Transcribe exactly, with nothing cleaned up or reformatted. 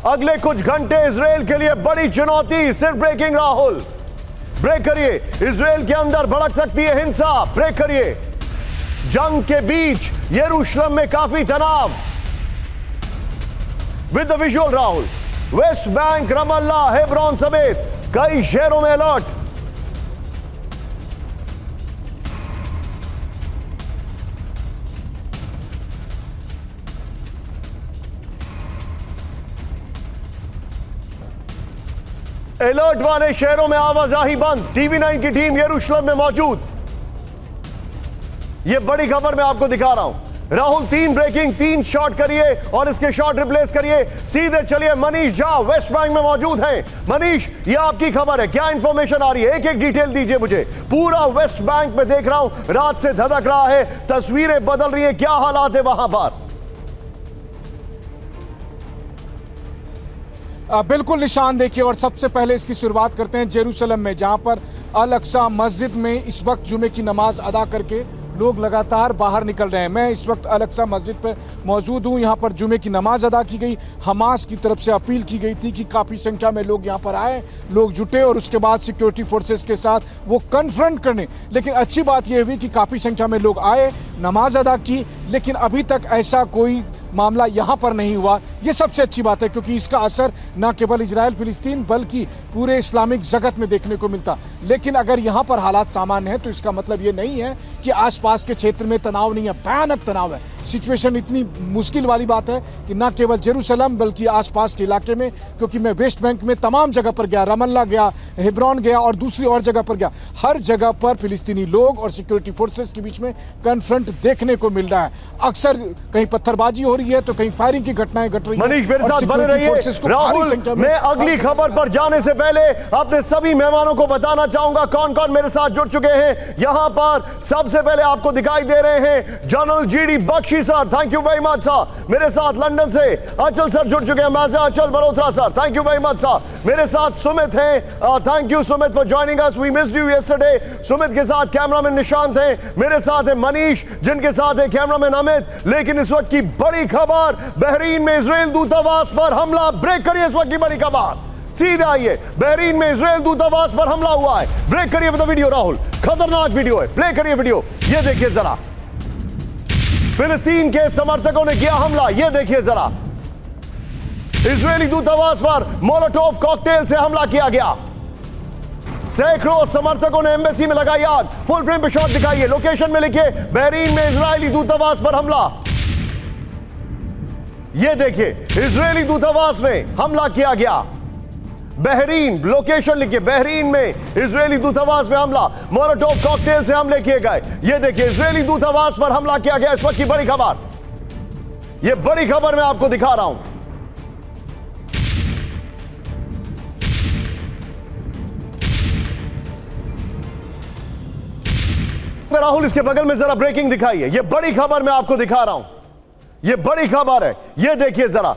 अगले कुछ घंटे इजराइल के लिए बड़ी चुनौती। सिर्फ ब्रेकिंग राहुल, ब्रेक करिए। इजराइल के अंदर भड़क सकती है हिंसा, ब्रेक करिए। जंग के बीच यरूशलेम में काफी तनाव। With the visual Rahul, West Bank, Ramallah, Hebron समेत कई शहरों में अलर्ट। अलर्ट वाले शहरों में आवाजाही बंद। टीवी नाइन की टीम यरूशलेम में मौजूद। यह बड़ी खबर मैं आपको दिखा रहा हूं। राहुल, तीन ब्रेकिंग, तीन शॉट करिए और इसके शॉट रिप्लेस करिए। सीधे चलिए मनीष झा वेस्ट बैंक में मौजूद हैं। मनीष, यह आपकी खबर है, क्या इंफॉर्मेशन आ रही है? एक एक डिटेल दीजिए मुझे। पूरा वेस्ट बैंक में देख रहा हूं रात से धधक रहा है, तस्वीरें बदल रही है, क्या हालात है वहां पर? आ, बिल्कुल निशान देखिए, और सबसे पहले इसकी शुरुआत करते हैं जेरूसलम में, जहां पर अल अक्सा मस्जिद में इस वक्त जुमे की नमाज अदा करके लोग लगातार बाहर निकल रहे हैं। मैं इस वक्त अल अक्सा मस्जिद पर मौजूद हूं। यहां पर जुमे की नमाज अदा की गई। हमास की तरफ से अपील की गई थी कि काफ़ी संख्या में लोग यहां पर आए, लोग जुटे और उसके बाद सिक्योरिटी फोर्सेस के साथ वो कन्फ्रंट करने। लेकिन अच्छी बात यह हुई कि काफ़ी संख्या में लोग आए, नमाज अदा की, लेकिन अभी तक ऐसा कोई मामला यहां पर नहीं हुआ। यह सबसे अच्छी बात है, क्योंकि इसका असर न केवल इजराइल फिलिस्तीन बल्कि पूरे इस्लामिक जगत में देखने को मिलता। लेकिन अगर यहां पर हालात सामान्य है तो इसका मतलब यह नहीं है कि आसपास के क्षेत्र में तनाव नहीं है। भयानक तनाव है। सिचुएशन इतनी मुश्किल वाली बात है कि न केवल जेरूसलम बल्कि आसपास के इलाके में, क्योंकि मैं वेस्ट बैंक में तमाम जगह पर गया, रमल्ला गया, हेब्रोन गया और दूसरी और जगह पर गया, हर जगह पर फिलिस्तीनी लोग और सिक्योरिटी फोर्सेस के बीच में कन्फ्रंट देखने को मिल रहा है। अक्सर कहीं पत्थरबाजी हो रही है तो कहीं फायरिंग की घटनाएं घट रही हैं। मनीष, मेरे साथ बने रहिए। राहुल, मैं अगली खबर पर जाने से पहले अपने सभी मेहमानों को बताना चाहूंगा कौन कौन मेरे साथ जुड़ चुके हैं। यहां पर सबसे पहले आपको दिखाई दे रहे हैं general GD Bakshi sir, thank you very much sir. मेरे साथ लंदन से अचल सर जुड़ चुके हैं। मैं Achal Malhotra sir, thank you very much sir. मेरे साथ सुमित हैं, thank you Sumit for joining us, we missed you yesterday. Sumit के साथ कैमरामैन निशांत हैं। मेरे साथ है मनीष, जिनके साथ है कैमरामैन अमित। लेकिन इस वक्त की बड़ी खबर, बहरीन में इजराइल दूतावास पर हमला। ब्रेक करिए इस वक्त की बड़ी खबर, सीधे आइए। बहरीन में इजराइल दूतावास पर हमला हुआ है। ब्रेक करिए विद द वीडियो राहुल, खतरनाक वीडियो है, प्ले करिए वीडियो। ये देखिए जरा, फिलिस्तीन के समर्थकों ने किया हमला, यह देखिए जरा। इजरायली दूतावास पर मोलोटोव कॉकटेल से हमला किया गया। सैकड़ों समर्थकों ने एम्बेसी में लगाई आग। फुल फ्रेम पे शॉट दिखाइए, लोकेशन में लिखिए बहरीन में इजरायली दूतावास पर हमला। यह देखिए, इजरायली दूतावास में हमला किया गया। बहरीन, लोकेशन लिखिए, बहरीन में इजरायली दूतावास में हमला। मोलोटोव कॉकटेल से हमले किए गए। यह देखिए, इजरायली दूतावास पर हमला किया गया। इस वक्त की बड़ी खबर, यह बड़ी खबर मैं आपको दिखा रहा हूं। राहुल, इसके बगल में जरा ब्रेकिंग दिखाइए। यह बड़ी खबर मैं आपको दिखा रहा हूं। यह बड़ी खबर है, यह देखिए जरा।